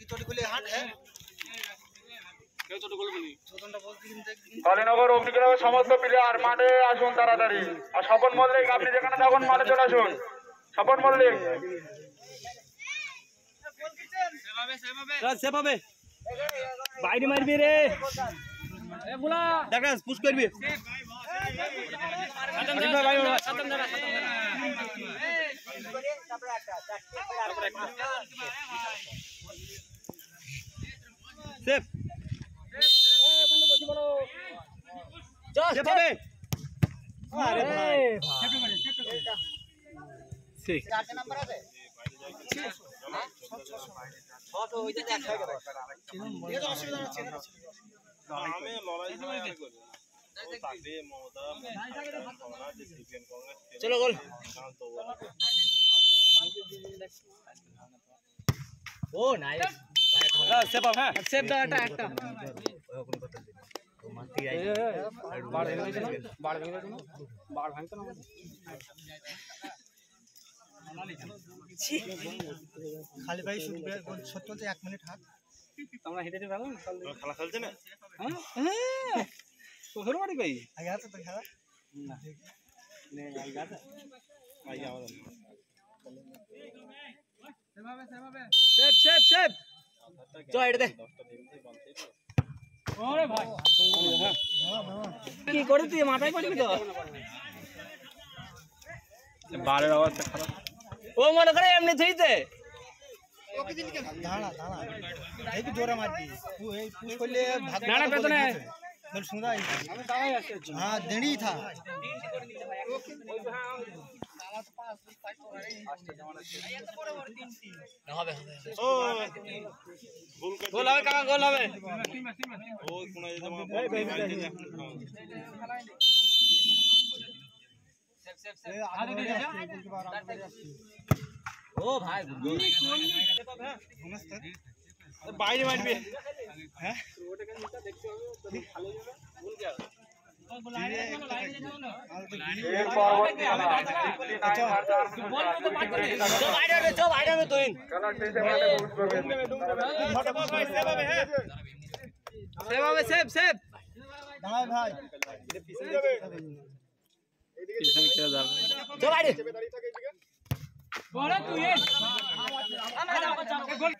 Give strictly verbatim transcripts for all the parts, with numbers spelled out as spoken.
কালীনগর অগ্নিগ্রহ সমস্ত প্লেয়ার মাঠে আসুন তাড়াতাড়ি। আর স্বপন মল্লিক আপনি যেখানে থাকুন মাঠে চলে আসুন। স্বপন মল্লিক বাইরে মারবি রে দেখা পুশ করবি সেফ আরে ভাই ঠিক চারটে নাম্বার আছে ছোট ওইটা দেখ এটা অসুবিধা হচ্ছে না আমি লড়াই করি ও তাকে মমতা চলো গোল ও নাইস সেভ আপ হ্যাঁ সেভ দাও একটা একটা মাটি আই বাড় ভেঙে গেছে না বাড় ভেঙে গেছে না বাড় ভাঙতো না খালি ভাই শুট শট চলছে এক মিনিট হাত তোমরা হেঁটে হেঁটে ভালো খেলা খেলছে না হ্যাঁ হ্যাঁ তো ঘর বাড়ি ভাই আগে আছে তো খেলা না নে আগে আছে আগে আওয়াজ সেভাবে সেভাবে সেভ সেভ সেভ চল হেঁটে দে ওরে ভাই কি করে তুই মাথায় পড়বি তো বারের অবস্থা খারাপ ও মনে করে এমনি থইতে ওকে দিন কেন দাঁড়া দাঁড়া এই কি জোরে মারবি तू এই পুশ করলে ভাগ দাঁড়া পেছনে বল শুনরা আমি দাঁড়াই আছি हां দেড়ি था হবে ও গোল হবে কাকা গোল হবে ও কোন এই তোমার सेफ सेफ आगे दे ओ भाई नमस्ते বাইরে মারবি হ্যাঁ ওটা কেন নিচে দেখতে হবে তো ভালো যাবে ভুল গেল বল লাইনে চলো লাইনে যাও না এর পরবর্তী বল তো পাঠ করে চল বাইরে রে চল বাইরে রে তুই খেলা শেষে মাঠে পুশ করবে ফটো ভাই সেভ হবে হ্যাঁ সেভ হবে সেভ সেভ দাঁড়াও ভাই এটা পিছনে যাবে পিছনে কে যাবে চল বাইরে দাঁড়িয়ে থাকে এদিকে বড় তুই আমরা যাও চল গোল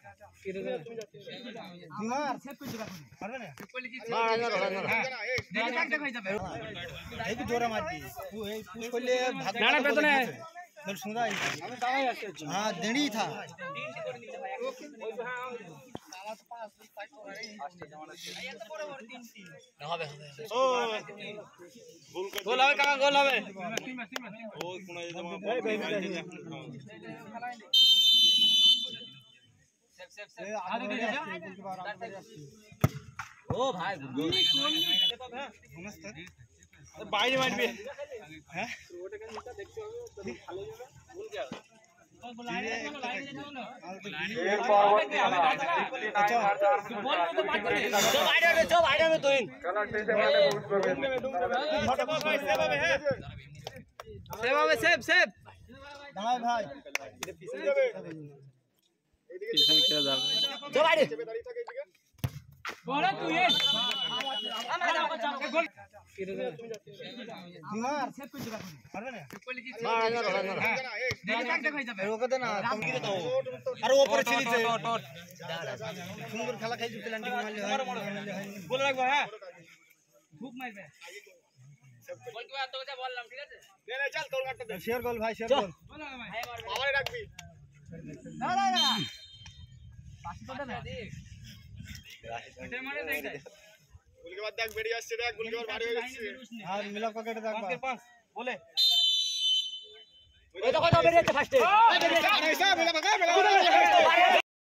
বিমার সেভ করে দিবা পারবে না মার না না না দেখে থাক দেখ হয়ে যাবে এই কি জোরে মারবি तू এই পুশ করলে ভাগ না পেছনে বল শুনরা আমি দাঁড়াই আছি हां দেড়ি था হবে ও গোল হবে কাকা গোল হবে ও কোন এই তোমার সেভ সেভ সেভ আগে দে ও ভাই নমস্তে বাইরে মারবি হ্যাঁ ওটা কেন নিচে দেখতে হবে তো ভালো যাবে ভুল গেল এর পরবর্তী বল তো পাঠ করে চল বাইরে রে চল বাইরে রে তুই খেলা শেষে মাঠে পুশ করবে ফটো ভাই সেভ হবে হ্যাঁ সেভ হবে সেভ সেভ দাঁড়াও ভাই এটা পিছনে যাবে এদিকে পিছনে কে যাবে চল বাইরে দাঁড়িয়ে থাকে এদিকে বড় তুই আমরা যাও চল গোল বিমার সেভ করে দিবা পারবে না মার না না না দেখে থাক দেখ হয়ে যাবে ওকে দে না তুমি কি দাও আরে উপরে ছিলিছে সুন্দর খেলা খাইছি প্ল্যান্টিং মারলে হয় গোল রাখবা হ্যাঁ খুব মারবে বল কি তোকে যা বললাম ঠিক আছে দে না চল গোল কাটতে দে শেয়ার গোল ভাই শেয়ার গোল আমারে রাখবি না না না পাঁচ তো দে দেখ এটা মারে দেখ গোল के बाद देख बेड़ी আসছে দেখ গোল के बाद ভারী হয়ে যাচ্ছে আর মিলা পকেটে দেখ পাঁচ পাঁচ বলে ওই দেখো তো বেরিয়েছে ফার্স্টে